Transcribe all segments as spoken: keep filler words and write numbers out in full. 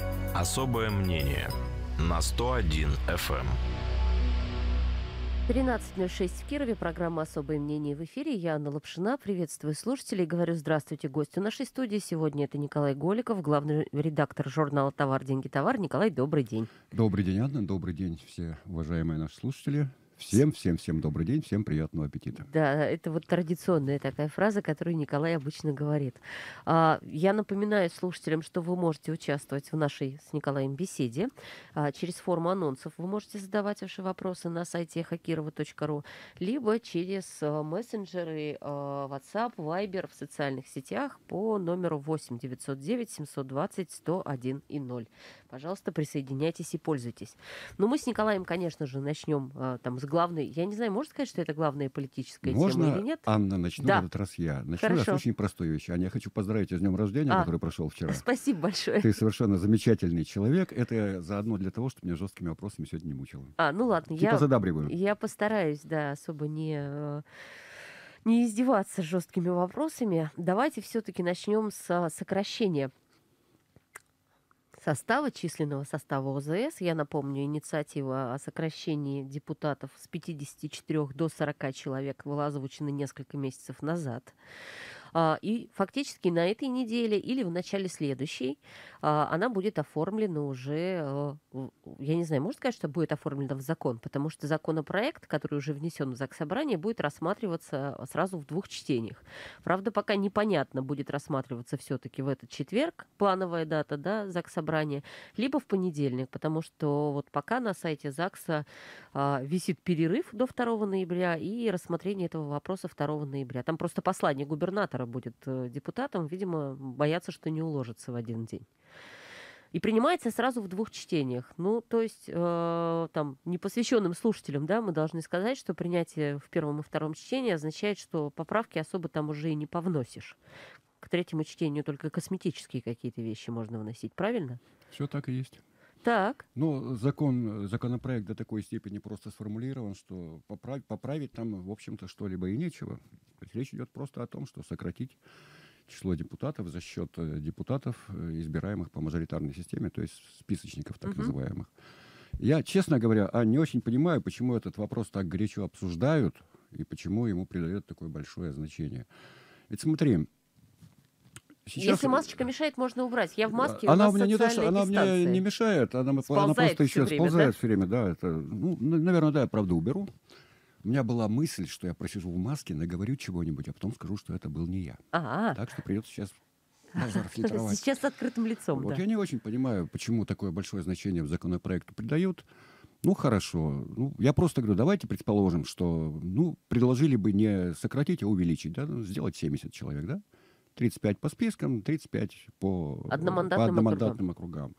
Особое мнение на сто один эф эм. тринадцать ноль шесть в Кирове. Программа «Особое мнение» в эфире. Я Анна Лапшина. Приветствую слушателей. Говорю здравствуйте гостю нашей студии. Сегодня это Николай Голиков, главный редактор журнала «Товар, деньги, товар». Николай, добрый день. Добрый день, Анна. Добрый день, все уважаемые наши слушатели. Всем, всем, всем добрый день, всем приятного аппетита. Да, это вот традиционная такая фраза, которую Николай обычно говорит. А, я напоминаю слушателям, что вы можете участвовать в нашей с Николаем беседе. А, через форму анонсов вы можете задавать ваши вопросы на сайте эхо кирова точка ру, либо через а, мессенджеры а, WhatsApp, Viber в социальных сетях по номеру восемь девятьсот девять семьсот двадцать сто один и ноль. Пожалуйста, присоединяйтесь и пользуйтесь. Но мы с Николаем, конечно же, начнем а, там с главной, я не знаю, можно сказать, что это главная политическая Можно, тема или нет? Анна, начну Да. в этот раз я. Начну Хорошо. я с очень простой вещи. Аня, я хочу поздравить тебя с днем рождения, А. который прошел вчера. Спасибо большое. Ты совершенно замечательный человек. Это заодно для того, чтобы меня жесткими вопросами сегодня не мучило. А, ну ладно, Типа я, задабриваю. я постараюсь, да, особо не, э, не издеваться жесткими вопросами. Давайте все-таки начнем с а, сокращения состава, численного состава о зэ эс. Я напомню, инициатива о сокращении депутатов с пятидесяти четырёх до сорока человек была озвучена несколько месяцев назад. А, И фактически на этой неделе или в начале следующей а, она будет оформлена уже, э, в- я не знаю, можно сказать, что будет оформлена в закон, потому что законопроект, который уже внесен в Заксобрание, будет рассматриваться сразу в двух чтениях. Правда, пока непонятно, будет рассматриваться все-таки в этот четверг, плановая дата, да, Заксобрания, либо в понедельник, потому что вот пока на сайте ЗАГСа а, висит перерыв до второго ноября и рассмотрение этого вопроса второго ноября. Там просто послание губернатора будет э, депутатом, видимо, боятся, что не уложится в один день. И принимается сразу в двух чтениях. Ну, то есть, э, там, непосвященным слушателям, да, мы должны сказать, что принятие в первом и втором чтении означает, что поправки особо там уже и не повносишь. К третьему чтению только косметические какие-то вещи можно вносить, правильно? Все так и есть. Так. Но закон, законопроект до такой степени просто сформулирован, что поправить, поправить там, в общем-то, что-либо и нечего. То есть речь идет просто о том, что сократить число депутатов за счет э, депутатов, э, избираемых по мажоритарной системе, то есть списочников так Мгм. называемых. Я, честно говоря, а, не очень понимаю, почему этот вопрос так горячо обсуждают и почему ему придают такое большое значение. Ведь смотри, сейчас... Если масочка мешает, можно убрать. Я в маске, у Она нас у меня не то, что социальная она мне дистанция. не мешает, она, она Сползает просто всё еще время, сползает да? все время, да. Это, ну, н- наверное, да, я правда уберу. У меня была мысль, что я просижу в маске, наговорю чего-нибудь, а потом скажу, что это был не я. А, Так что придется сейчас базар фильтровать. сейчас с открытым лицом, Вот да. я не очень понимаю, почему такое большое значение в законопроекту придают. Ну, хорошо. Ну, я просто говорю, давайте предположим, что, ну, предложили бы не сократить, а увеличить, да, ну, сделать семьдесят человек, да? тридцать пять по спискам, тридцать пять по, Одномандатным по одномандатным округам.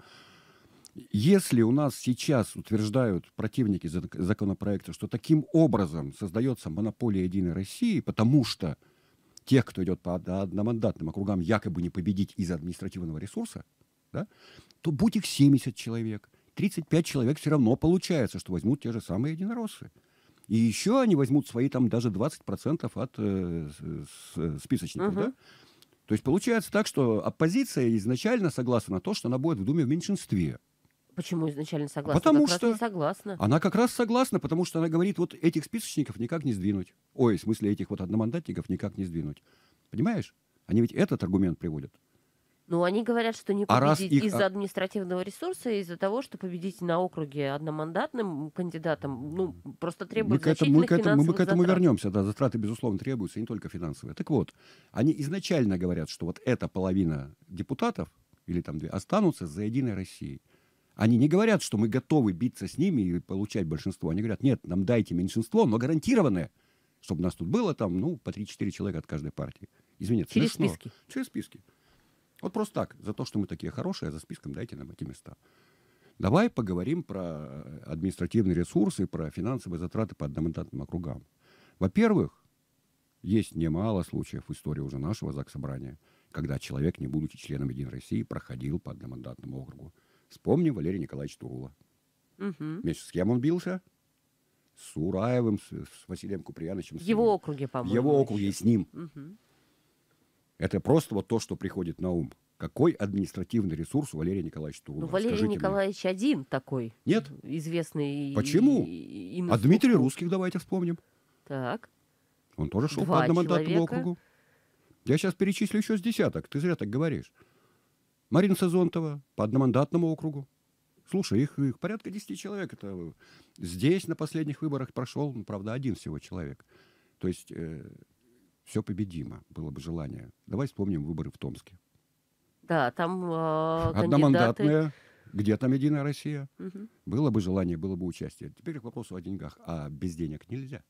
Если у нас сейчас утверждают противники зак- законопроекта, что таким образом создается монополия Единой России, потому что тех, кто идет по од- одномандатным округам, якобы не победить из-за административного ресурса, да, то будь их семьдесят человек, тридцать пять человек все равно получается, что возьмут те же самые единороссы. И еще они возьмут свои там даже двадцать процентов от э, с- с- списочников. Мгм. Да? То есть получается так, что оппозиция изначально согласна на то, что она будет в Думе в меньшинстве. Почему изначально согласна? Потому Как раз что- не согласна. Она как раз согласна, потому что она говорит, вот этих списочников никак не сдвинуть. Ой, в смысле этих вот одномандатников никак не сдвинуть. Понимаешь? Они ведь этот аргумент приводят. Ну, они говорят, что не А раз победить их- из-за а- административного ресурса, из-за того, что победить на округе одномандатным кандидатом, ну, просто Мы требует к, этому, мы, значительных к этому, мы финансовых к этому затрат. вернемся. Да, затраты, безусловно, требуются, и не только финансовые. Так вот, они изначально говорят, что вот эта половина депутатов, или там две, останутся за Единой Россией. Они не говорят, что мы готовы биться с ними и получать большинство. Они говорят, нет, нам дайте меньшинство, но гарантированное, чтобы нас тут было там, ну, по три-четыре человека от каждой партии. Извините, Через смешно. списки. Через списки. Вот просто так. За то, что мы такие хорошие, а за списком дайте нам эти места. Давай поговорим про административные ресурсы, про финансовые затраты по одномандатным округам. Во-первых, есть немало случаев в истории уже нашего Заксобрания, когда человек, не будучи членом Единой России, проходил по одномандатному округу. Вспомним Валерия Николаевича Турула. Мгм. Вместе с кем он бился? С Ураевым, с, с Василием Куприяновичем. В с его ним. округе, В по-моему. его округе и еще. с ним. Мгм. Это просто вот то, что приходит на ум. Какой административный ресурс у Валерия Николаевича Ну, Турула? Валерий Скажите мне. Николаевич один такой. Нет. Известный. Почему? И, и А Дмитрий Русских давайте вспомним. Так. Он тоже шел Два по одномандатному человека. округу. Я сейчас перечислю еще с десяток. Ты зря так говоришь. Марина Сазонтова по одномандатному округу. Слушай, их, их порядка десяти человек. Это здесь на последних выборах прошел, ну, правда, один всего человек. То есть э, все победимо, было бы желание. Давай вспомним выборы в Томске. Да, там э, кандидаты... Одномандатные. Где там «Единая Россия»? Мгм. Было бы желание, было бы участие. Теперь к вопросу о деньгах. А без денег нельзя.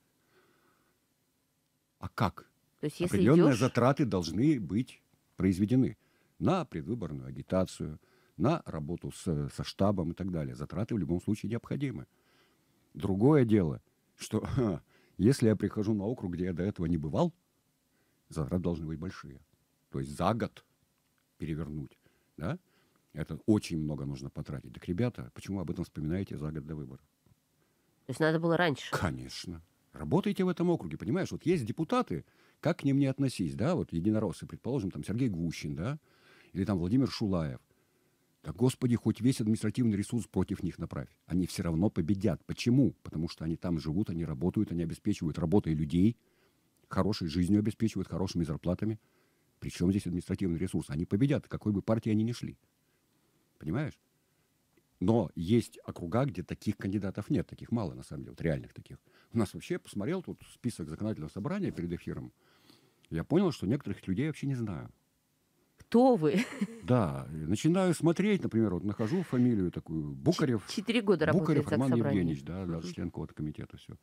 А как? То есть, если Определенные идешь... затраты должны быть произведены на предвыборную агитацию, на работу с, со штабом и так далее. Затраты в любом случае необходимы. Другое дело, что ха, если я прихожу на округ, где я до этого не бывал, затраты должны быть большие. То есть за год перевернуть, да? Это очень много нужно потратить. Так, ребята, почему об этом вспоминаете за год до выборов? То есть надо было раньше. Конечно. Работаете в этом округе, понимаешь? Вот есть депутаты, как к ним не относись, да? Вот единороссы, предположим, там Сергей Гущин, да? Или там Владимир Шулаев. Да, господи, хоть весь административный ресурс против них направь. Они все равно победят. Почему? Потому что они там живут, они работают, они обеспечивают работой людей, хорошей жизнью обеспечивают, хорошими зарплатами. Причем здесь административный ресурс? Они победят, какой бы партии они ни шли. Понимаешь? Но есть округа, где таких кандидатов нет. Таких мало, на самом деле, вот реальных таких. У нас вообще, посмотрел тут список законодательного собрания перед эфиром, я понял, что некоторых людей вообще не знаю. Кто вы? Да, и начинаю смотреть, например, вот нахожу фамилию такую, Букарев. Четыре года работает Букарев в Роман Заксобрании. Евгеньевич, да, да, Мгм. член какого-то комитета, все.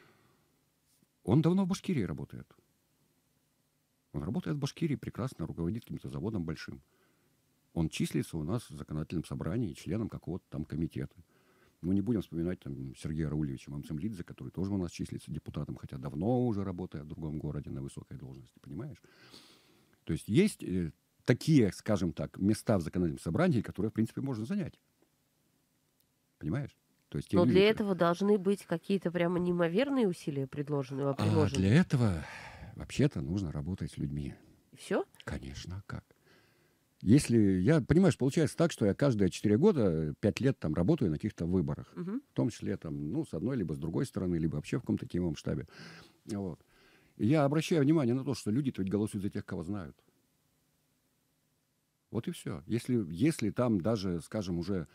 Он давно в Башкирии работает. Он работает в Башкирии, прекрасно руководит каким-то заводом большим. Он числится у нас в законодательном собрании членом какого-то там комитета. Мы не будем вспоминать там Сергея Раулевича Мамцемлидзе, который тоже у нас числится депутатом, хотя давно уже работает в другом городе на высокой должности, понимаешь? То есть есть э, такие, скажем так, места в законодательном собрании, которые, в принципе, можно занять. Понимаешь? То есть те Но люди, для которые- этого должны быть какие-то прямо неимоверные усилия предложены, А приложены. для этого вообще-то нужно работать с людьми. Все? Конечно, как? Если я, понимаешь, получается так, что я каждые четыре года, пять лет там работаю на каких-то выборах. Мгм. В том числе там, ну, с одной, либо с другой стороны, либо вообще в каком-то теневом штабе. Вот. И я обращаю внимание на то, что люди-то ведь голосуют за тех, кого знают. Вот и все. Если, если там даже, скажем, уже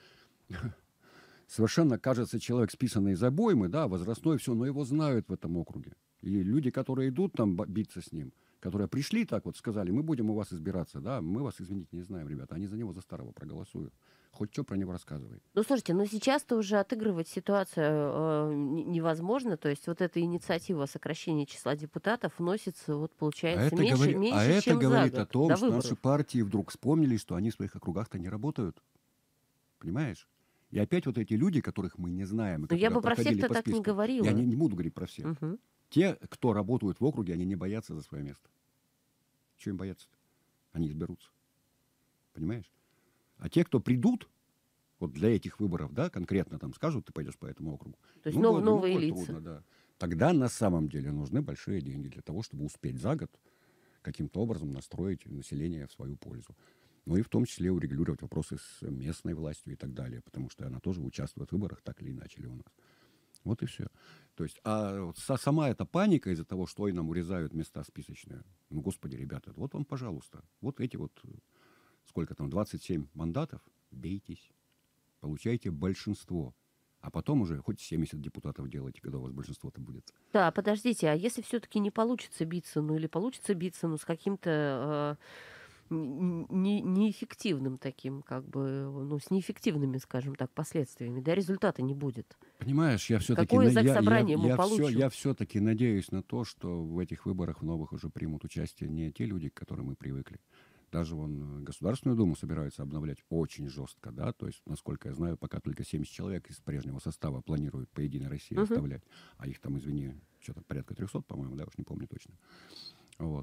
совершенно, кажется, человек списанный из обоймы, да, возрастной, все, но его знают в этом округе. И люди, которые идут там б- биться с ним, которые пришли так вот, сказали, мы будем у вас избираться, да, мы вас, извините, не знаем, ребята, они за него, за старого проголосуют. Хоть что про него рассказывай. Ну, слушайте, ну сейчас-то уже отыгрывать ситуацию э, н- невозможно. То есть вот эта инициатива о сокращении числа депутатов вносится, вот А получается, это, меньше, говори- меньше а это чем говорит за о год том, до что наши выборов. партии вдруг вспомнили, что они в своих округах-то не работают. Понимаешь? И опять вот эти люди, которых мы не знаем, и Но я которые бы про проходили всех-то по так не списку, говорила. я не, не буду говорить про всех. Мгм. Те, кто работают в округе, они не боятся за свое место. Чего им бояться-то? Они изберутся. Понимаешь? А те, кто придут, вот для этих выборов, да, конкретно там скажут, ты пойдешь по этому округу. То есть ну, нов- будет- новые будет лица. трудно, да. Тогда на самом деле нужны большие деньги для того, чтобы успеть за год каким-то образом настроить население в свою пользу. Ну и в том числе урегулировать вопросы с местной властью и так далее, потому что она тоже участвует в выборах, так или иначе, у нас. Вот и все. То есть, а вот са- сама эта паника из-за того, что и нам урезают места списочные, ну, господи, ребята, вот вам, пожалуйста, вот эти вот, э, сколько там, двадцать семь мандатов, бейтесь, получайте большинство, а потом уже хоть семьдесят депутатов делайте, когда у вас большинство-то будет. Да, подождите, а если все-таки не получится биться, ну или получится биться, ну с каким-то э, н- не- неэффективным таким, как бы, ну с неэффективными, скажем так, последствиями, да, результата не будет. Понимаешь, я все-таки Какое я, я, заксобрание мы я, получим? все, я все-таки надеюсь на то, что в этих выборах в новых уже примут участие не те люди, к которым мы привыкли. Даже вон Государственную Думу собираются обновлять очень жестко, да, то есть, насколько я знаю, пока только семьдесят человек из прежнего состава планируют по «Единой России» Мгм. оставлять, а их там, извини, что-то порядка трехсот, по-моему, да, уж не помню точно. Вот.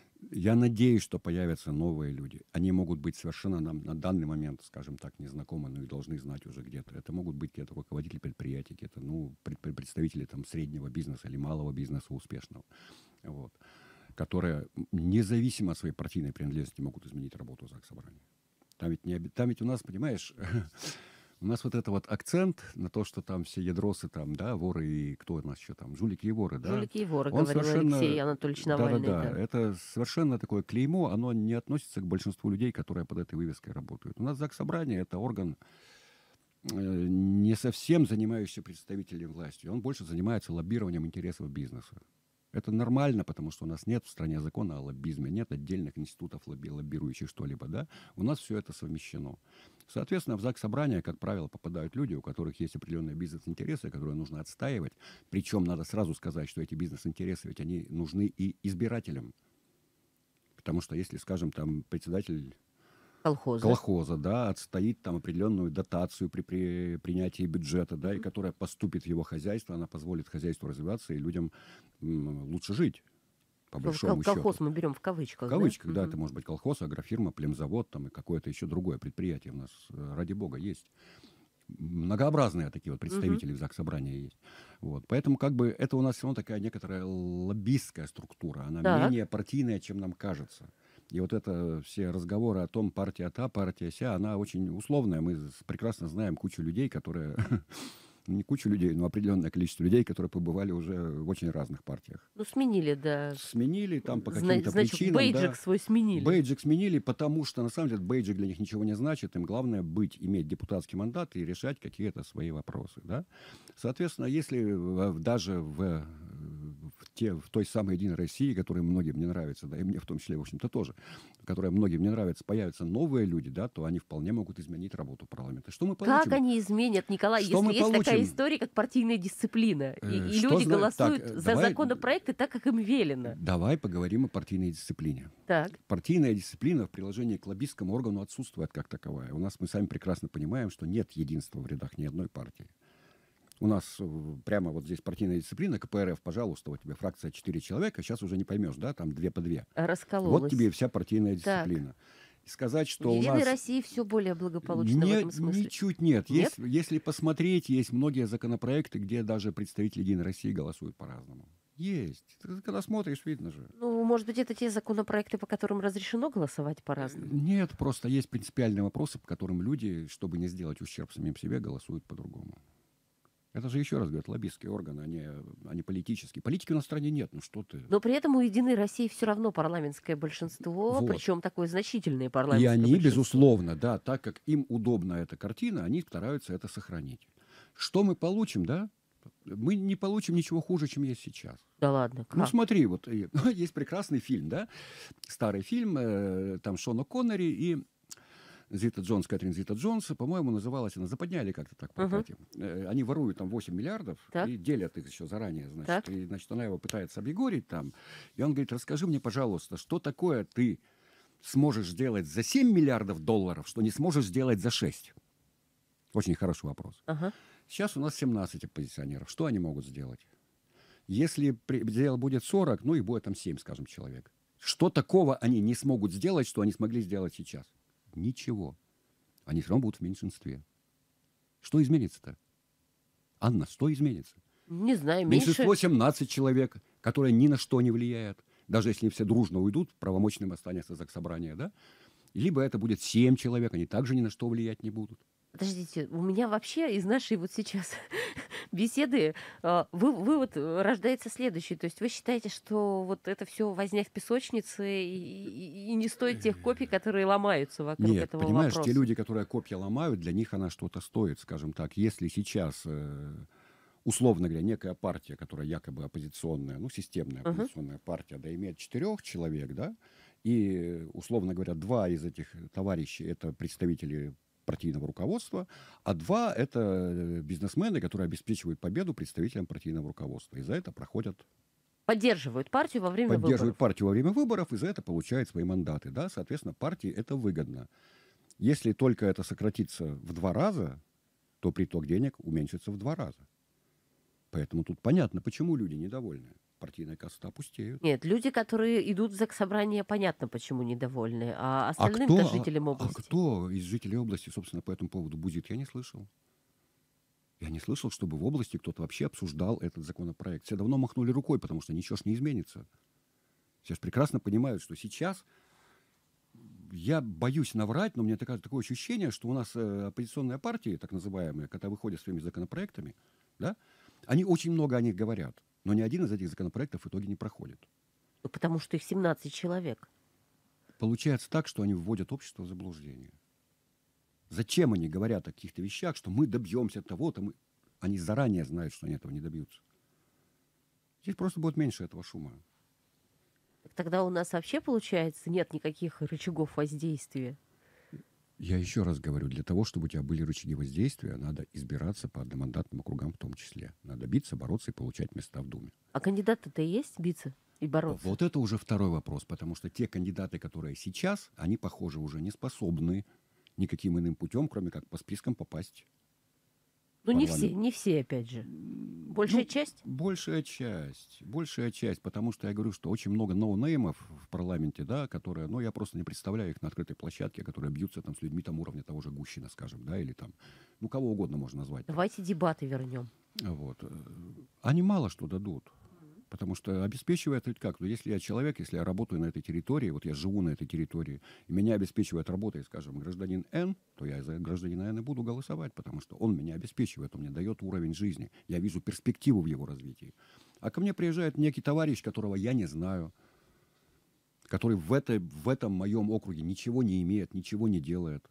Я надеюсь, что появятся новые люди. Они могут быть совершенно нам на данный момент, скажем так, незнакомы, но и должны знать уже где-то. Это могут быть где-то руководители предприятий, где-то, ну, пред- пред- представители там среднего бизнеса или малого бизнеса успешного. Вот. Которые независимо от своей партийной принадлежности могут изменить работу Заксобрания. Там ведь, не, оби- там ведь у нас, понимаешь, у нас вот это вот акцент на то, что там все ядросы, там, да, воры и кто у нас еще там, жулики и воры, да, Жулики и воры, он говорил совершенно, Алексей Анатольевич Навальный, да-да-да, да. это совершенно такое клеймо, оно не относится к большинству людей, которые под этой вывеской работают. У нас Заксобрание — это орган, э, не совсем занимающийся представителем власти, он больше занимается лоббированием интересов бизнеса. Это нормально, потому что у нас нет в стране закона о лоббизме, нет отдельных институтов лобби, лоббирующих что-либо, да? У нас все это совмещено. Соответственно, в Заксобрание, как правило, попадают люди, у которых есть определенные бизнес-интересы, которые нужно отстаивать. Причем надо сразу сказать, что эти бизнес-интересы, ведь они нужны и избирателям. Потому что если, скажем, там председатель Колхоза. колхоза, да, отстоит там определенную дотацию при, при принятии бюджета, да, и которая поступит в его хозяйство, она позволит хозяйству развиваться и людям м, лучше жить, по Кол- большому Колхоз счету. мы берем в кавычках, В кавычках, да, Мгм. это может быть колхоз, агрофирма, племзавод там, и какое-то еще другое предприятие у нас, э, ради бога, есть. Многообразные такие вот представители в Заксобрании есть. Вот. Поэтому как бы это у нас все равно такая некоторая лоббистская структура. Она Так. менее партийная, чем нам кажется. И вот это все разговоры о том, партия та, партия ся, она очень условная. Мы с- прекрасно знаем кучу людей, которые... ну, не кучу людей, но определенное количество людей, которые побывали уже в очень разных партиях. Ну, сменили, да. Сменили там по Зна- каким-то значок, причинам. бейджик да. свой сменили. Бейджик сменили, потому что, на самом деле, бейджик для них ничего не значит. Им главное быть, иметь депутатский мандат и решать какие-то свои вопросы. Да? Соответственно, если в- даже в, в, те, в той самой «Единой России», которая многим не нравится, да, и мне в том числе, в общем-то, тоже, которая многим не нравится, появятся новые люди, да, то они вполне могут изменить работу парламента. Что мы получим? Как они изменят, Николай, Что если мы есть такая получим? история, как партийная дисциплина, и, Э, и что люди зна- голосуют так, э, за давай- законопроекты так, как им велено? Давай поговорим о партийной дисциплине. Так. Партийная дисциплина в приложении к лоббистскому органу отсутствует как таковая. У нас мы сами прекрасно понимаем, что нет единства в рядах ни одной партии. У нас э, прямо вот здесь партийная дисциплина, ка пэ эр эф, пожалуйста, вот тебе фракция четыре человека, сейчас уже не поймешь, да, там две по две. Раскололась. Вот тебе и вся партийная Так. дисциплина. И сказать, В что у Единой нас... России все более благополучно в Нет, этом смысле. ничуть нет. Нет? Есть, если посмотреть, есть многие законопроекты, где даже представители «Единой России» голосуют по-разному. Есть. Ты когда смотришь, видно же. Ну, может быть, это те законопроекты, по которым разрешено голосовать по-разному? Нет, просто есть принципиальные вопросы, по которым люди, чтобы не сделать ущерб самим себе, голосуют по-другому. Это же, еще раз говорю, лоббистские органы, они, они политические. Политики у нас в стране нет, ну что ты. Но при этом у Единой России все равно парламентское большинство, Вот. причем такое значительное И парламентское они, большинство. безусловно, да, так как им удобна эта картина, они стараются это сохранить. Что мы получим, да? Мы не получим ничего хуже, чем есть сейчас. Да ладно, как? Ну смотри, вот э, есть прекрасный фильм, да, старый фильм, э, там Шона Коннери и Зита Джонс, Кэтрин Зита Джонс, по-моему, называлась она «Западня» или как-то так в Мгм. прокате. Э, Они воруют там восемь миллиардов Так. и делят их еще заранее, значит. Так. И, значит, она его пытается объегорить там. И он говорит: расскажи мне, пожалуйста, что такое ты сможешь сделать за семь миллиардов долларов, что не сможешь сделать за шесть? Очень хороший вопрос. Ага. Сейчас у нас семнадцать оппозиционеров. Что они могут сделать? Если при- дело будет сорок, ну их будет там семь, скажем, человек. Что такого они не смогут сделать, что они смогли сделать сейчас? Ничего. Они все равно будут в меньшинстве. Что изменится-то? Анна, что изменится? Не знаю, меньше... Меньшинство семнадцать человек, которое ни на что не влияет. Даже если все дружно уйдут, правомочным останется Заксобрание, да? Либо это будет семь человек, они также ни на что влиять не будут. Подождите, у меня вообще из нашей вот сейчас беседы а, вы, вывод э, рождается следующий. То есть вы считаете, что вот это все возня в песочнице и, и- и не стоит тех копий, которые ломаются вокруг Нет, этого понимаешь, вопроса? те люди, которые копья ломают, для них она что-то стоит, скажем так. Если сейчас, э, условно говоря, некая партия, которая якобы оппозиционная, ну, системная Мгм. оппозиционная партия, да, имеет четырех человек, да, и, условно говоря, два из этих товарищей — это представители партийного руководства, а два — это э, бизнесмены, которые обеспечивают победу представителям партийного руководства. И за это проходят, Поддерживают партию во время поддерживают выборов. партию во время выборов, и за это получают свои мандаты. Да? Соответственно, партии это выгодно. Если только это сократится в два раза, то приток денег уменьшится в два раза. Поэтому тут понятно, почему люди недовольны. Партийные кассы опустеют. Нет, люди, которые идут в заксобрание, понятно, почему недовольны. А А остальным-то кто, жителям а области. кто из жителей области, собственно, по этому поводу бузит, я не слышал. Я не слышал, чтобы в области кто-то вообще обсуждал этот законопроект. Все давно махнули рукой, потому что ничего ж не изменится. Все же прекрасно понимают, что сейчас я боюсь наврать, но у меня такое, такое ощущение, что у нас э, оппозиционные партии, так называемые, когда выходят своими законопроектами, да, они очень много о них говорят, но ни один из этих законопроектов в итоге не проходит. Ну, потому что их семнадцать человек. Получается так, что они вводят общество в заблуждение. Зачем они говорят о каких-то вещах, что мы добьемся того-то, мы... они заранее знают, что они этого не добьются. Здесь просто будет меньше этого шума. Тогда у нас вообще, получается, нет никаких рычагов воздействия. Я еще раз говорю, для того, чтобы у тебя были рычаги воздействия, надо избираться по одномандатным округам в том числе. Надо биться, бороться и получать места в Думе. А кандидаты-то есть биться и бороться? Вот это уже второй вопрос, потому что те кандидаты, которые сейчас, они, похоже, уже не способны никаким иным путем, кроме как по спискам попасть. Ну, не парламент. все, не все, опять же. Большая Ну, часть? Большая часть. Большая часть, потому что я говорю, что очень много ноунеймов в парламенте, да, которые, ну, я просто не представляю их на открытой площадке, которые бьются там с людьми там уровня того же Гущина, скажем, да, или там, ну, кого угодно можно назвать. Давайте дебаты вернем. Вот. Они мало что дадут. Потому что обеспечивает ведь как? Ну, если я человек, если я работаю на этой территории, вот я живу на этой территории, и меня обеспечивает работой, скажем, гражданин Н, то я за гражданина Н и буду голосовать, потому что он меня обеспечивает, он мне дает уровень жизни. Я вижу перспективу в его развитии. А ко мне приезжает некий товарищ, которого я не знаю, который в, этой, в этом моем округе ничего не имеет, ничего не делает.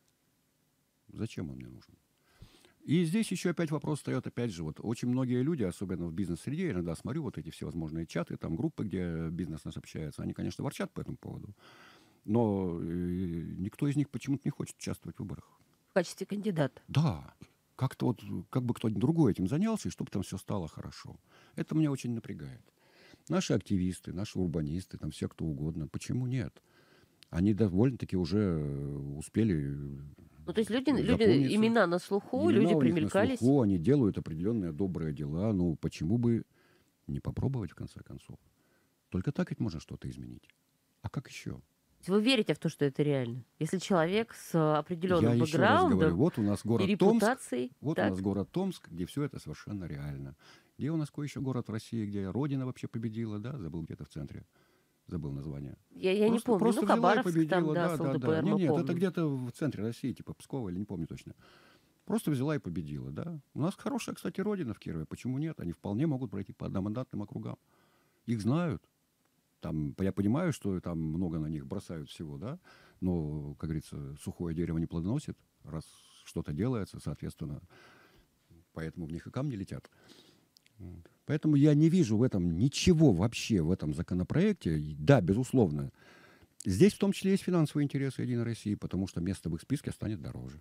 Зачем он мне нужен? И здесь еще опять вопрос встает, опять же, вот очень многие люди, особенно в бизнес-среде, я иногда смотрю вот эти всевозможные чаты, там группы, где бизнес нас общается, они, конечно, ворчат по этому поводу, но э, никто из них почему-то не хочет участвовать в выборах. В качестве кандидата. Да, как-то вот, как бы кто-нибудь другой этим занялся, и чтобы там все стало хорошо. Это меня очень напрягает. Наши активисты, наши урбанисты, там все кто угодно, почему нет? Они довольно-таки уже успели... Ну, то есть люди, люди запомниться. имена на слуху, Имена люди у них примелькались. на слуху, они делают определенные добрые дела. Ну, почему бы не попробовать, в конце концов? Только так ведь можно что-то изменить. А как еще? Вы верите в то, что это реально? Если человек с определенным Я еще раз говорю, бэкграундом вот у нас и город Томск, репутацией, вот так, у нас город Томск, где все это совершенно реально. Где у нас какой еще город в России, где Родина вообще победила, да? Забыл где-то в центре. Забыл название. я, я не Просто- помню, просто ну, взяла и Хабаровск там, победила, да, с да, ЛДПР, да. мы Нет, нет, помним. это где-то в центре России, типа Пскова, или не помню точно. Просто взяла и победила, да. У нас хорошая, кстати, родина в Кирове. Почему нет? Они вполне могут пройти по одномандатным округам. Их знают. Там, я понимаю, что там много на них бросают всего, да. Но, как говорится, сухое дерево не плодоносит. Раз что-то делается, соответственно, поэтому в них и камни летят. Вот. Поэтому я не вижу в этом ничего вообще, в этом законопроекте. И да, безусловно. Здесь в том числе есть финансовые интересы Единой России, потому что место в их списке станет дороже.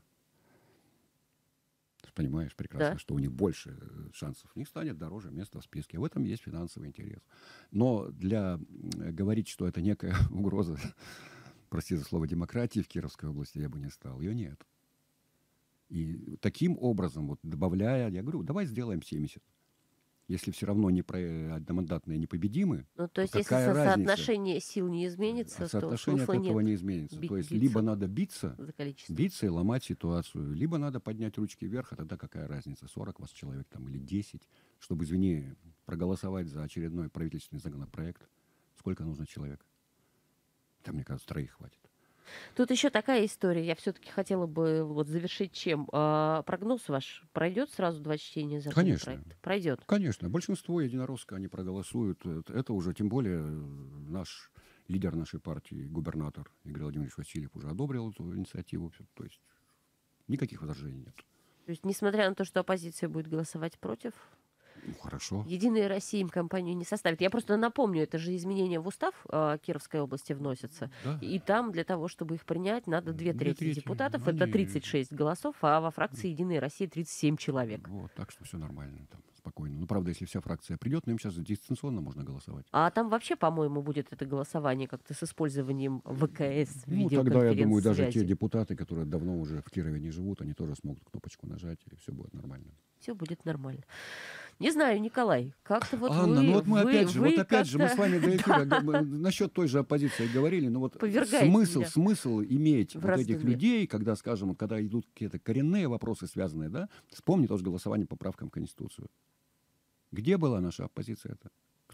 Ты понимаешь прекрасно, Да. что у них больше э, шансов. У них станет дороже место в списке. В этом есть финансовый интерес. Но для э, говорить, что это некая угроза, прости за слово, демократии в Кировской области, я бы не стал. Ее нет. И таким образом, вот добавляя, я говорю, давай сделаем семьдесят. Если все равно не про одномандатные непобедимы, Ну, то есть, если какая со- разница? соотношение сил не изменится, а то соотношение от смысла этого нет не изменится. би- То есть биться либо надо биться, за количество. биться и ломать ситуацию, либо надо поднять ручки вверх, а тогда какая разница, сорок вас человек там или десять, чтобы, извини, проголосовать за очередной правительственный законопроект. Сколько нужно человек? Там, мне кажется, троих хватит. Тут еще такая история. Я все-таки хотела бы вот завершить чем. А, прогноз ваш пройдет сразу два чтения законопроекта? Конечно. Пройдет. Конечно, большинство единоросска они проголосуют. Это это уже, тем более, э, наш лидер нашей партии, губернатор Игорь Владимирович Васильев уже одобрил эту инициативу. То есть никаких возражений нет. То есть, несмотря на то, что оппозиция будет голосовать против, Ну, хорошо. Единая Россия им компанию не составит. Я просто напомню, это же изменения в устав э, Кировской области вносятся. Да. И там для того, чтобы их принять, надо две Две трети трети. депутатов. Они- Это тридцать шесть голосов, а во фракции Единая Россия тридцать семь человек. Вот, так что все нормально там, спокойно. Ну, правда, если вся фракция придет, но им сейчас дистанционно можно голосовать. А там вообще, по-моему, будет это голосование как-то с использованием ВКС, Ну, тогда, я думаю, даже те видеоконференц-связи. депутаты, которые давно уже в Кирове не живут, они тоже смогут кнопочку нажать, и все будет нормально. Все будет нормально. Не знаю, Николай, как-то вот Анна, вы... ну вот мы вы- опять же, вы вот опять же, мы с как-то- вами до эфира г- мы насчет той же оппозиции говорили, но вот Повергаете смысл, меня смысл иметь в вот этих раздумье. людей, когда, скажем, вот когда идут какие-то коренные вопросы связанные, да, вспомни тоже голосование по правкам в Конституцию. Где была наша оппозиция-то? Кто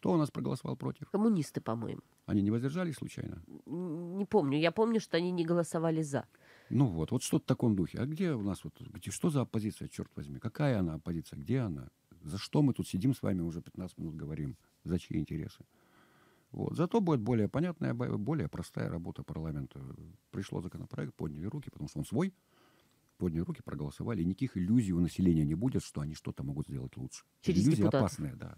Кто у нас проголосовал против? Коммунисты, по-моему. Они не воздержались случайно? Не помню. Я помню, что они не голосовали за. Ну вот, вот что-то в таком духе. А где у нас, вот, где, что за оппозиция, черт возьми? Какая она оппозиция? Где она? За что мы тут сидим с вами уже пятнадцать минут говорим? За чьи интересы? Вот. Зато будет более понятная, более простая работа парламента. Пришло законопроект, подняли руки, потому что он свой. Подняли руки, проголосовали. И никаких иллюзий у населения не будет, что они что-то могут сделать лучше. Через иллюзии депутатов. опасные, да.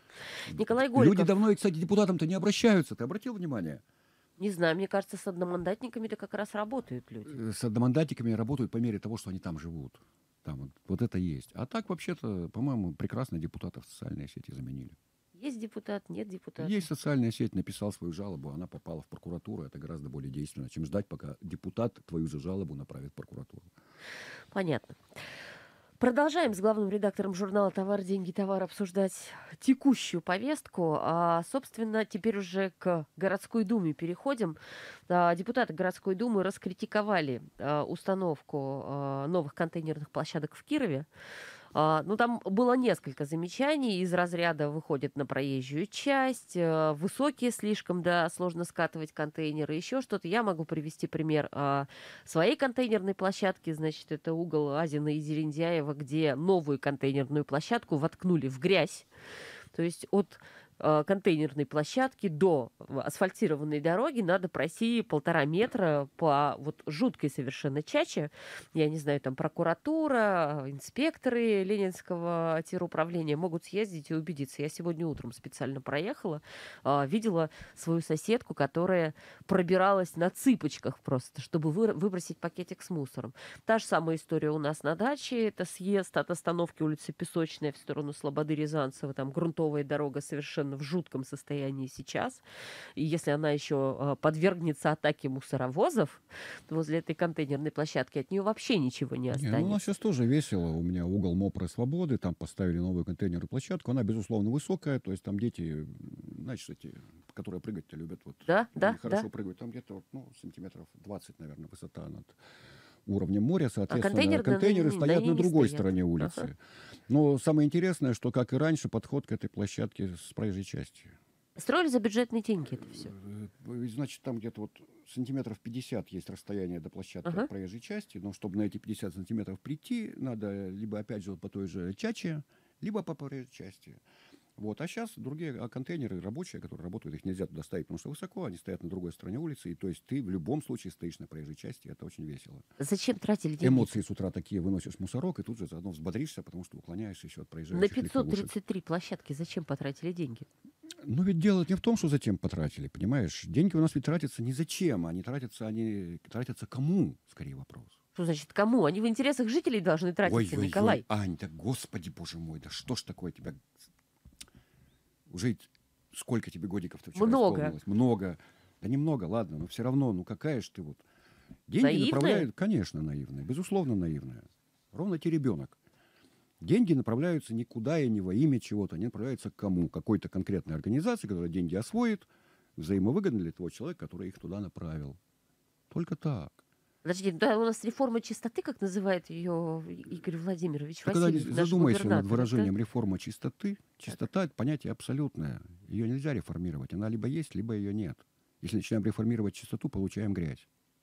Николай Голиков. Люди давно, и, кстати, депутатам-то не обращаются. Ты обратил внимание? Не знаю, мне кажется, с одномандатниками-то как раз работают люди. С одномандатниками работают по мере того, что они там живут. Там вот, вот это есть. А так, вообще-то, по-моему, прекрасно депутатов в социальные сети заменили. Есть депутат, нет депутата. Есть социальная сеть, написал свою жалобу, она попала в прокуратуру. Это гораздо более действенно, чем ждать, пока депутат твою же жалобу направит в прокуратуру. Понятно. Продолжаем с главным редактором журнала «Товар, деньги, товар» обсуждать текущую повестку. А, собственно, теперь уже к городской думе переходим. А, депутаты городской думы раскритиковали а, установку а, новых контейнерных площадок в Кирове. А, ну, там было несколько замечаний из разряда выходит на проезжую часть, а, высокие слишком, да, сложно скатывать контейнеры, еще что-то. Я могу привести пример а, своей контейнерной площадки, значит, это угол Азина и Зелендяева, где новую контейнерную площадку воткнули в грязь, то есть от контейнерной площадки до асфальтированной дороги надо пройти полтора метра по вот жуткой совершенно чаче. Я не знаю, там прокуратура, инспекторы Ленинского теруправления могут съездить и убедиться. Я сегодня утром специально проехала, видела свою соседку, которая пробиралась на цыпочках просто, чтобы выбросить пакетик с мусором. Та же самая история у нас на даче. Это съезд от остановки улицы Песочная в сторону Слободы-Рязанцева. Там грунтовая дорога совершенно в жутком состоянии сейчас. И если она еще подвергнется атаке мусоровозов возле этой контейнерной площадки, от нее вообще ничего не останется. Не, ну, у нас сейчас тоже весело. У меня угол МОПРа Свободы, там поставили новую контейнерную площадку. Она, безусловно, высокая. То есть там дети, знаешь, эти, которые прыгать-то любят. Вот, да, да, хорошо да. прыгают. Там где-то ну, сантиметров двадцать, наверное, высота над уровнем моря. Соответственно, а контейнер, контейнеры да, стоят на другой стоят. стороне улицы. Ага. Но самое интересное, что, как и раньше, подход к этой площадке с проезжей части. Строили за бюджетные деньги это все. Значит, там где-то вот сантиметров пятьдесят есть расстояние до площадки ага. от проезжей части. Но чтобы на эти пятьдесят сантиметров прийти, надо либо опять же по той же чаче, либо по проезжей части. Вот. А сейчас другие а контейнеры рабочие, которые работают, их нельзя туда ставить, потому что высоко, они стоят на другой стороне улицы. И то есть ты в любом случае стоишь на проезжей части, это очень весело. Зачем тратили деньги? Эмоции с утра такие, выносишь мусорок, и тут же заодно взбодришься, потому что уклоняешься еще от проезжающих На пятьсот тридцать легковушек. три площадки зачем потратили деньги? Ну ведь дело не в том, что зачем потратили, понимаешь? Деньги у нас ведь тратятся не зачем, они тратятся, они тратятся кому, скорее вопрос. Что значит кому? Они в интересах жителей должны тратиться, Ой-ой-ой, Николай. Ань, да господи, боже мой, да что ж такое тебя... Уже сколько тебе годиков-то вчера Много. исполнилось? Много. Да немного, ладно, но все равно, ну какая ж ты вот... Деньги Наивная? направляют... Конечно, наивная, безусловно, наивная. Ровно те ребенок. Деньги направляются никуда и не во имя чего-то, они направляются к кому? Какой-то конкретной организации, которая деньги освоит, взаимовыгодно для того человека, который их туда направил. Только так. Подожди, да, у нас реформа чистоты, как называет ее Игорь Владимирович Ты когда Васильев, наш задумайся над губернатор, выражением да? реформа чистоты, чистота — это понятие абсолютное. Ее нельзя реформировать. Она либо есть, либо ее нет. Если начинаем реформировать чистоту, получаем грязь.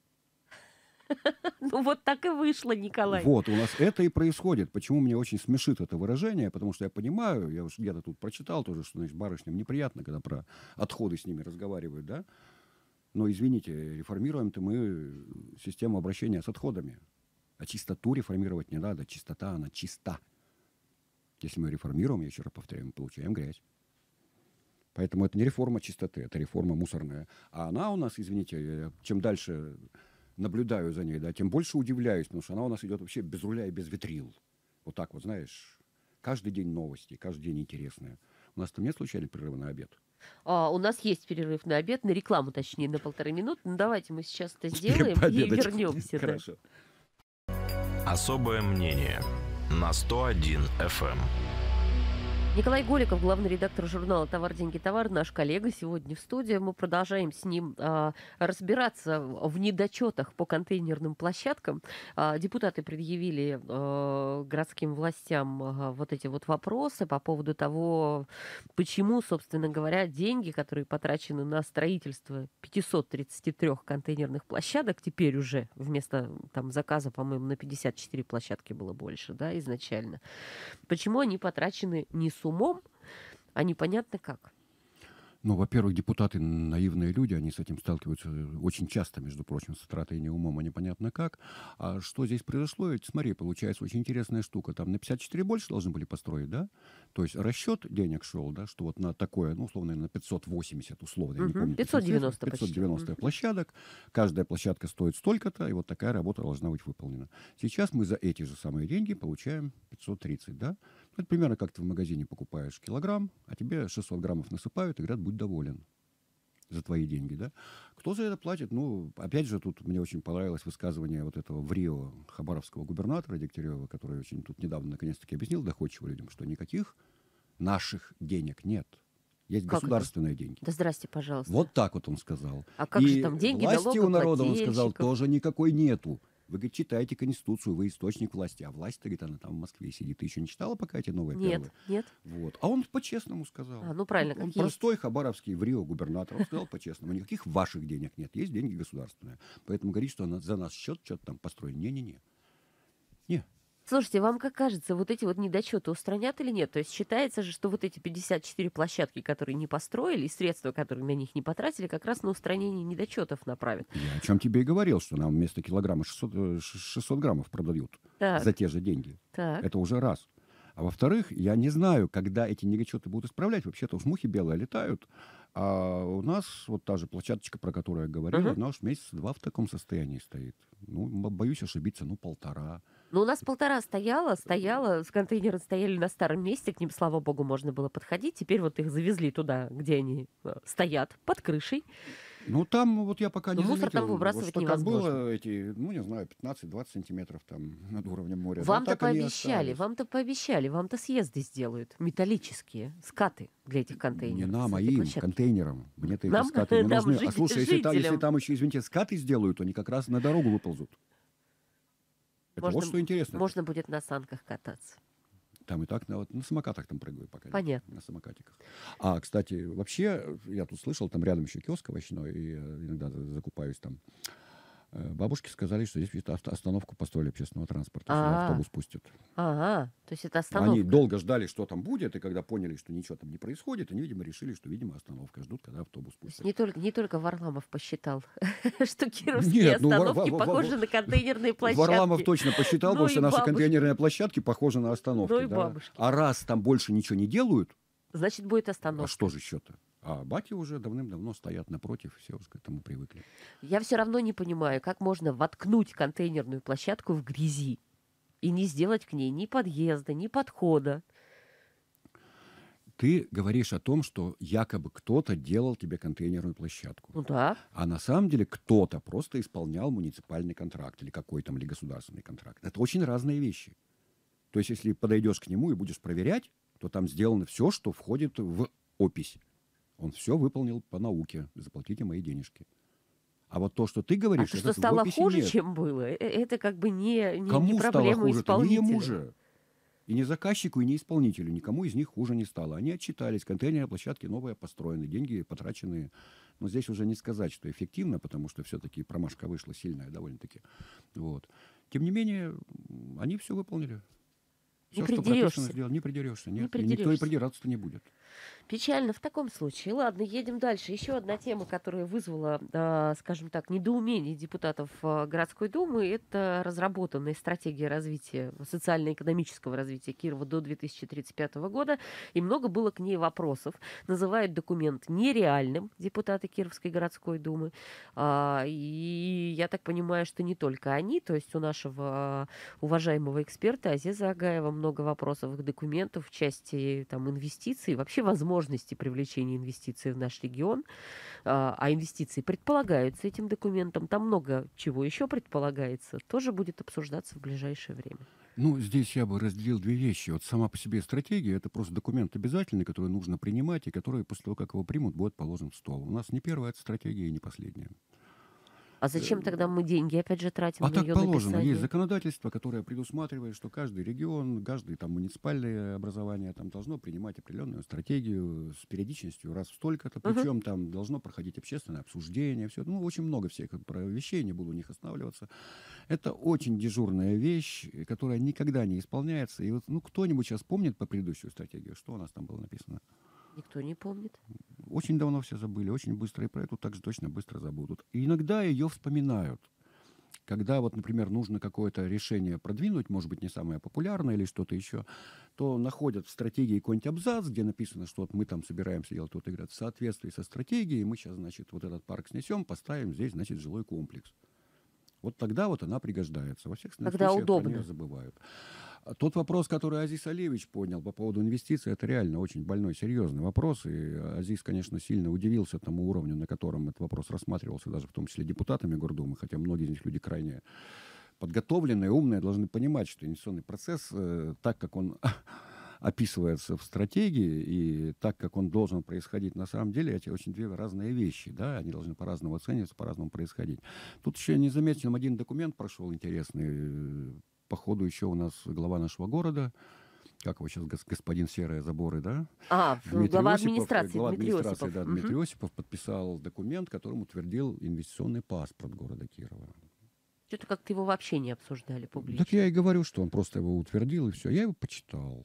Ну вот так и вышло, Николай. Вот, у нас это и происходит. Почему мне очень смешит это выражение? Потому что я понимаю, я уж где-то тут прочитал тоже, что, значит, барышням неприятно, когда про отходы с ними разговаривают, да? Но, извините, реформируем-то мы систему обращения с отходами. А чистоту реформировать не надо. Чистота, она чиста. Если мы реформируем, я еще раз повторяю, мы получаем грязь. Поэтому это не реформа чистоты, это реформа мусорная. А она у нас, извините, я чем дальше наблюдаю за ней, да, тем больше удивляюсь, потому что она у нас идет вообще без руля и без ветрил. Вот так вот, знаешь, каждый день новости, каждый день интересные. У нас там нет случайно перерыва на обед? А, у нас есть перерыв на обед, на рекламу, точнее, на полторы минуты. Ну, давайте мы сейчас это сделаем и вернемся. Да. Хорошо. Особое мнение на сто один эф эм. Николай Голиков, главный редактор журнала «Товар, деньги, товар», наш коллега сегодня в студии. Мы продолжаем с ним а, разбираться в недочетах по контейнерным площадкам. А, депутаты предъявили а, городским властям а, вот эти вот вопросы по поводу того, почему, собственно говоря, деньги, которые потрачены на строительство пятисот тридцати трёх контейнерных площадок, теперь уже вместо там заказа, по-моему, на пятьдесят четыре площадки было больше, да, изначально. Почему они потрачены не с умом, а непонятно как? Ну, во-первых, депутаты наивные люди, они с этим сталкиваются очень часто, между прочим, с тратой не умом, а непонятно как. А что здесь произошло? Ведь, смотри, получается очень интересная штука. Там на пятьдесят четыре больше должны были построить, да? То есть расчет денег шел, да, что вот на такое, ну, условно, на пятьсот восемьдесят, условно, я не помню. пятьсот девяносто пятьсот девяносто площадок. Каждая площадка стоит столько-то, и вот такая работа должна быть выполнена. Сейчас мы за эти же самые деньги получаем пятьсот тридцать, да? Ну, это примерно как ты в магазине покупаешь килограмм, а тебе шестьсот граммов насыпают и говорят, будь доволен за твои деньги, да? Кто за это платит? Ну, опять же, тут мне очень понравилось высказывание вот этого в Рио хабаровского губернатора Дегтярева, который очень тут недавно наконец-таки объяснил доходчиво людям, что никаких наших денег нет. Есть Как государственные это? деньги. Да здрасте, пожалуйста. Вот так вот он сказал. А как и же там деньги власти у народа, он сказал, налогоплательщиков? тоже никакой нету. Вы, говорит, читаете Конституцию, вы источник власти. А власть-то, говорит, она там в Москве сидит. Ты еще не читала пока эти новые Нет, первые? нет. Вот. А он по-честному сказал. А, ну правильно, Он, он как есть. простой хабаровский в Рио губернатор. Он сказал по-честному. Никаких ваших денег нет. Есть деньги государственные. Поэтому говорит, что на- за нас счет что-то там построен. Не-не-не. Не. Слушайте, вам как кажется, вот эти вот недочеты устранят или нет? То есть считается же, что вот эти пятьдесят четыре площадки, которые не построили, и средства, которые на них не потратили, как раз на устранение недочетов направят. Я о чем тебе и говорил, что нам вместо килограмма шестьсот, э, ш- шестьсот граммов продают Так, за те же деньги. так. Это уже раз. А во-вторых, я не знаю, когда эти недочеты будут исправлять. Вообще-то уж мухи белые летают. А у нас вот та же площадочка, про которую я говорил, Мгм. она уж месяца-два в таком состоянии стоит. Ну, м- боюсь ошибиться, ну, полтора. Ну, у нас полтора стояло, стояло, с контейнеры стояли на старом месте, к ним, слава богу, можно было подходить. Теперь вот их завезли туда, где они э, стоят, под крышей. Ну, там вот я пока Но не мусор там заметил, выбрасывать вот что как невозможно. было эти, ну, не знаю, пятнадцать-двадцать сантиметров там над уровнем моря. Да, Вам-то так они и пообещали, остались. вам-то пообещали, вам-то съезды сделают, металлические, скаты для этих контейнеров. Не нам, с а этой им, площадки. контейнерам. Мне-то эти Нам? скаты не Нам, нужны. жи- А слушай, если там, если жителям. там еще, извините, скаты сделают, то они как раз на дорогу выползут. Это Можно, вот что интересно. можно будет на санках кататься. Там и так на, вот, на самокатах там прыгаю пока. Понятно. На самокатиках. А, кстати, вообще, я тут слышал, там рядом еще киоск овощной, и э, иногда за- закупаюсь там. Э, Бабушки сказали, что здесь видите, авто- остановку построили общественного транспорта, сюда А. автобус пустят. Ага, то есть это Они остановка. долго ждали, что там будет, и когда поняли, что ничего там не происходит, они, видимо, решили, что, видимо, остановка. Ждут, когда автобус То есть пустят. не только, не только Варламов посчитал, что кировские Нет, ну, Вар- остановки Вар- Вар- похожи на контейнерные площадки. Варламов точно посчитал, Ну потому и что наши бабушки. контейнерные площадки похожи на остановки. Ну и да. бабушки. А раз там больше ничего не делают, Значит, будет а остановка. что же еще-то? А баки уже давным-давно стоят напротив, все уже к этому привыкли. Я все равно не понимаю, как можно воткнуть контейнерную площадку в грязи и не сделать к ней ни подъезда, ни подхода. Ты говоришь о том, что якобы кто-то делал тебе контейнерную площадку. Ну да. А на самом деле кто-то просто исполнял муниципальный контракт или какой там, или государственный контракт. Это очень разные вещи. То есть, если подойдешь к нему и будешь проверять, то там сделано все, что входит в опись. Он все выполнил по науке. Заплатите мои денежки. А вот то, что ты А говоришь, то, это что в стало описи хуже, нет. чем было, э- это как бы не, не, Кому не стало проблема хуже? Не исполнителя. ему же. И не заказчику, и не исполнителю. Никому из них хуже не стало. Они отчитались. Контейнерные площадки новые построены. Деньги потраченные. Но здесь уже не сказать, что эффективно, потому что все-таки промашка вышла сильная довольно-таки. Вот. Тем не менее, м, они все выполнили. Не Все, что придерешься. прописано, сделано. Не придерешься. Нет. Не И никто и придерешься. придираться-то не будет. Печально в таком случае. Ладно, едем дальше. Еще одна тема, которая вызвала, а, скажем так, недоумение депутатов а, городской думы, это разработанная стратегия развития, социально-экономического развития Кирова до две тысячи тридцать пятого года. И много было к ней вопросов. Называют документ нереальным депутаты Кировской городской думы. А, И я так понимаю, что не только они, то есть у нашего а, уважаемого эксперта Азиза Агаева много вопросов к документу в части там, инвестиций, вообще возможности привлечения инвестиций в наш регион. А а инвестиции предполагаются этим документом. Там много чего еще предполагается. Тоже будет обсуждаться в ближайшее время. Ну, здесь я бы разделил две вещи. Вот сама по себе стратегия — это просто документ обязательный, который нужно принимать, и который после того, как его примут, будет положен в стол. У нас не первая эта стратегия и не последняя. А зачем тогда мы деньги, опять же, тратим А на так ее положено. Есть написание? законодательство, которое предусматривает, что каждый регион, каждый там муниципальное образование там должно принимать определенную стратегию с периодичностью раз в столько-то. Мгм. Причем там должно проходить общественное обсуждение. Все. Ну, очень много всех про вещей, не буду в них останавливаться. Это очень дежурная вещь, которая никогда не исполняется. И вот, ну, кто-нибудь сейчас помнит по предыдущую стратегию, что у нас там было написано? Никто не помнит. Очень давно все забыли, очень быстро, и про эту также точно быстро забудут. И иногда ее вспоминают. Когда вот, например, нужно какое-то решение продвинуть, может быть, не самое популярное или что-то еще, то находят в стратегии какой-нибудь абзац, где написано, что вот мы там собираемся делать вот, и говорят, в соответствии со стратегией мы сейчас, значит, вот этот парк снесем, поставим здесь, значит, жилой комплекс. Вот тогда вот она пригождается. Во всех остальных Когда случаях про удобно. нее забывают. А тот вопрос, который Азиз Алиевич поднял по поводу инвестиций, это реально очень больной, серьезный вопрос. И Азиз, конечно, сильно удивился тому уровню, на котором этот вопрос рассматривался, даже в том числе депутатами Гордумы, хотя многие из них люди крайне подготовленные, умные, должны понимать, что инвестиционный процесс, э, так как он описывается в стратегии и так, как он должен происходить на самом деле, эти очень две разные вещи, да, они должны по-разному оцениваться, по-разному происходить. Тут еще незаметным один документ прошел интересный. По ходу еще у нас глава нашего города, как его сейчас, господин Серые Заборы, да? А, Дмитрий глава Осипов, администрации, глава Дмитрий администрации, Осипов. да, Мгм. Дмитрий Осипов подписал документ, которым утвердил инвестиционный паспорт города Кирова. Что-то как-то его вообще не обсуждали Так публично. я и говорю, что он просто его утвердил, и все. Я его почитал.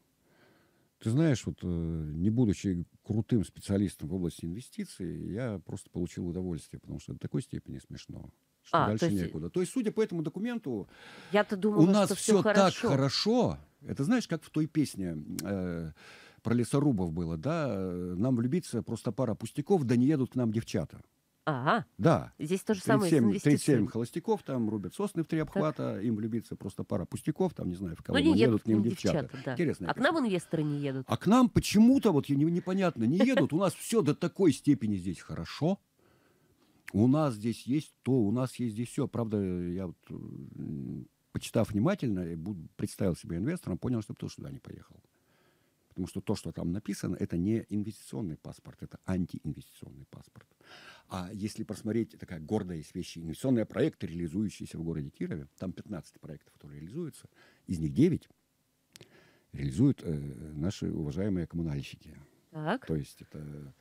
Ты знаешь, вот э, не будучи крутым специалистом в области инвестиций, я просто получил удовольствие, потому что до такой степени смешно, что А, то дальше есть некуда. То есть, судя по этому документу, я-то у думала, нас что все все так хорошо. хорошо. Это знаешь, как в той песне э, про лесорубов было, да? э, Нам влюбиться просто пара пустяков, да не едут к нам девчата. Ага, Да. здесь то же самое с тридцать семь, тридцать семь инвестициями. холостяков там рубят сосны в три обхвата, им влюбиться просто пара пустяков, там не знаю в Ну, кого, не но едут едут к к ним ним девчата. девчата, да. Интересная А к песня. нам инвесторы не едут. А к нам почему-то, вот не- непонятно, не едут. У нас все до такой степени здесь хорошо. У нас здесь есть то, у нас есть здесь все. Правда, я вот, м, почитав внимательно, и буд- представил себя инвестором, понял, что тоже сюда не поехал. Потому что то, что там написано, это не инвестиционный паспорт, это антиинвестиционный паспорт. А если просмотреть, такая гордая есть вещь, инвестиционные проекты, реализующиеся в городе Кирове, там пятнадцать проектов, которые реализуются, из них девять реализуют э, наши уважаемые коммунальщики. Так. То есть это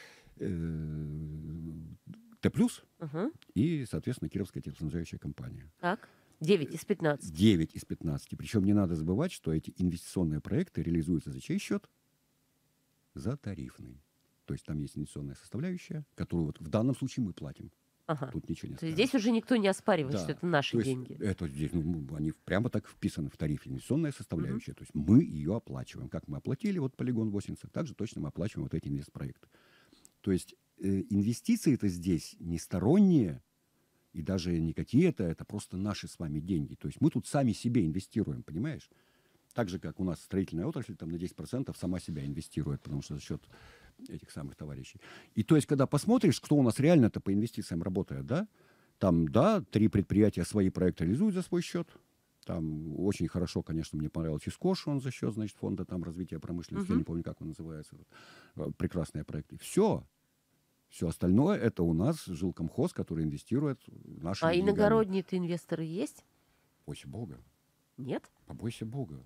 э, Т+, Угу. и, соответственно, Кировская теплоснабжающая компания. Так. девять из пятнадцати. девять из пятнадцати. Причем не надо забывать, что эти инвестиционные проекты реализуются за чей счет? За тарифный. То есть там есть инвестиционная составляющая, которую вот в данном случае мы платим. Ага. Тут ничего не То есть скажешь. здесь уже никто не оспаривает, Да. что это наши То есть деньги. это здесь, ну, они прямо так вписаны в тариф. Инвестиционная составляющая. То есть мы ее оплачиваем. Как мы оплатили вот полигон восемьдесят, так же точно мы оплачиваем вот эти инвестпроекты. То есть э, инвестиции-то здесь не сторонние, и даже не какие-то, это просто наши с вами деньги. То есть мы тут сами себе инвестируем, понимаешь? Так же, как у нас строительная отрасль там на десять процентов сама себя инвестирует, потому что за счет этих самых товарищей. И то есть, когда посмотришь, кто у нас реально-то по инвестициям работает, да, там, да, три предприятия свои проекты реализуют за свой счет. Там очень хорошо, конечно, мне понравился Искош, он за счет, значит, фонда там развития промышленности, Мгм. я не помню, как он называется. Э, Прекрасные проекты. Все. Все остальное это у нас жилкомхоз, который инвестирует нашими А деньгами. иногородние-то инвесторы есть? Побойся Бога. Нет? Побойся Бога.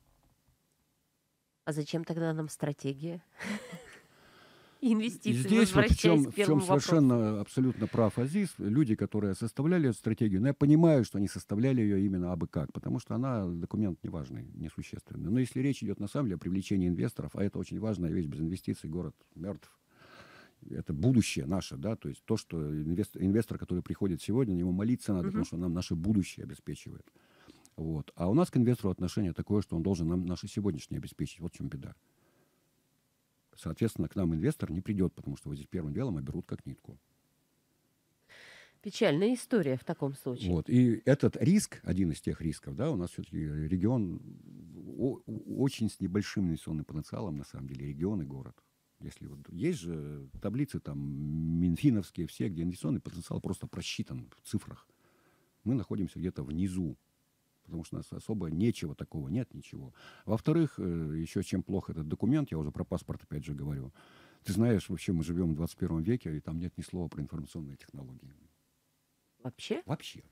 А зачем тогда нам стратегия? И Инвестиции, здесь вот в возвращаясь чем, к в первому чем вопросу. совершенно абсолютно прав Азиз, люди, которые составляли эту стратегию, но я понимаю, что они составляли ее именно абы как, потому что она документ неважный, несущественный. Но если речь идет на самом деле о привлечении инвесторов, а это очень важная вещь, без инвестиций город мертв. Это будущее наше, да, то есть то, что инвестор, инвестор, который приходит сегодня, ему молиться надо, Мгм. потому что он нам наше будущее обеспечивает. Вот. А у нас к инвестору отношение такое, что он должен нам наше сегодняшнее обеспечить. Вот в чем беда. Соответственно, к нам инвестор не придет, потому что вот здесь первым делом оберут как нитку. Печальная история в таком случае. Вот. И этот риск, один из тех рисков, да, у нас все-таки регион о- очень с небольшим инвестиционным потенциалом, на самом деле, регион и город. Если вот есть же таблицы там минфиновские все, где инвестиционный потенциал просто просчитан в цифрах. Мы находимся где-то внизу. потому что у нас особо нечего такого, нет ничего. Во-вторых, э, еще чем плох этот документ, я уже про паспорт опять же говорю. Ты знаешь, вообще мы живем в двадцать первом веке, и там нет ни слова про информационные технологии. Вообще? Вообще.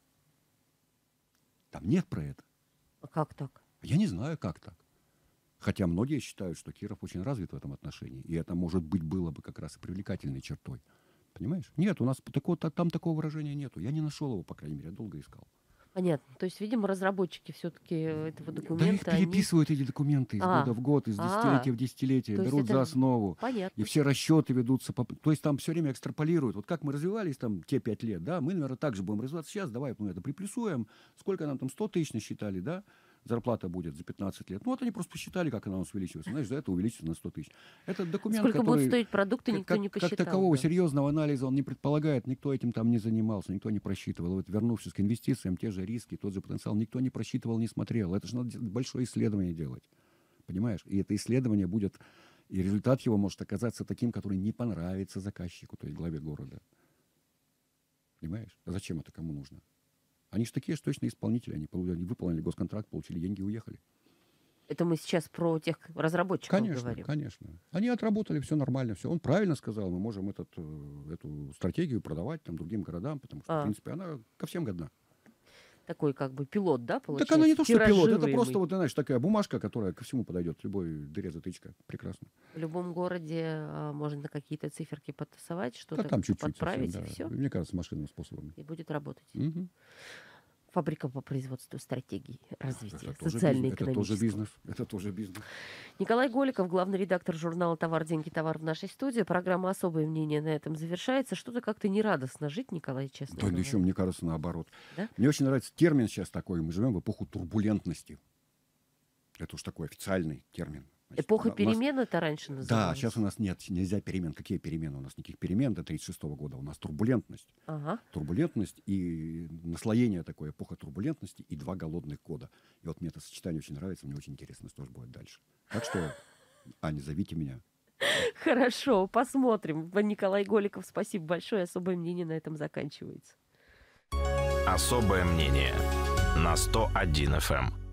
Там нет про это. А как так? Я не знаю, как так. Хотя многие считают, что Киров очень развит в этом отношении. И это, может быть, было бы как раз и привлекательной чертой. Понимаешь? Нет, у нас такого, там такого выражения нету. Я не нашел его, по крайней мере, я долго искал. Понятно. То есть, видимо, разработчики все-таки этого Да их документа, они... переписывают эти документы из А, года в год, из а, десятилетия в десятилетие, то есть берут это за основу. понятно. И все расчеты ведутся. По... То есть там все время экстраполируют. Вот как мы развивались там те пять лет, да, мы, наверное, так же будем развиваться сейчас. Давай мы это приплюсуем. Сколько нам там, сто тысяч насчитали, да? Зарплата будет за пятнадцать лет. Ну, вот они просто посчитали, как она у нас увеличивается. Знаешь, за это увеличится на сто тысяч. Это документ, Сколько который... будут стоить продукты, никто как, не как посчитал. такового да. серьезного анализа он не предполагает. Никто этим там не занимался, никто не просчитывал. Вот вернувшись к инвестициям, те же риски, тот же потенциал, никто не просчитывал, не смотрел. Это же надо большое исследование делать. Понимаешь? И это исследование будет... И результат его может оказаться таким, который не понравится заказчику, то есть главе города. Понимаешь? А зачем это кому нужно? Они же такие же точно исполнители. Они, они выполнили госконтракт, получили деньги и уехали. Это мы сейчас про тех разработчиков Конечно, говорим. конечно. Они отработали, все нормально, все. Он правильно сказал, мы можем этот, э, эту стратегию продавать там, другим городам, потому что, А. в принципе, она ко всем годна. Такой как бы пилот, да, получается? Так она не то, что пилот, это Тиражируемый. просто, вот, знаешь, такая бумажка, которая ко всему подойдет, любой дыре затычка. Прекрасно. В любом городе а, можно какие-то циферки подтасовать, Да что-то там чуть-чуть подправить, совсем, и да. все, Мне кажется, машинным способом. и будет работать. Мгм. Фабрика по производству стратегий развития Это тоже бизнес. Это тоже социально-экономического. бизнес. Это тоже бизнес. Николай Голиков, главный редактор журнала «Товар, деньги, товар» в нашей студии. Программа «Особое мнение» на этом завершается. Что-то как-то нерадостно жить, Николай, честно Да, говоря. еще, мне кажется, наоборот. Да? Мне очень нравится термин сейчас такой. Мы живем в эпоху турбулентности. Это уж такой официальный термин. Значит, Эпоха у нас- перемен это раньше Да, называлось? сейчас у нас нет, нельзя перемен. Какие перемены? У нас никаких перемен до тридцать шестого года. У нас турбулентность. Ага. Турбулентность и наслоение такое, эпоха турбулентности и два голодных года. И вот мне это сочетание очень нравится, мне очень интересно, что же будет дальше. Так что, Аня, зовите меня. Хорошо, посмотрим. Николай Голиков, спасибо большое. Особое мнение на этом заканчивается. Особое мнение на сто один эф эм.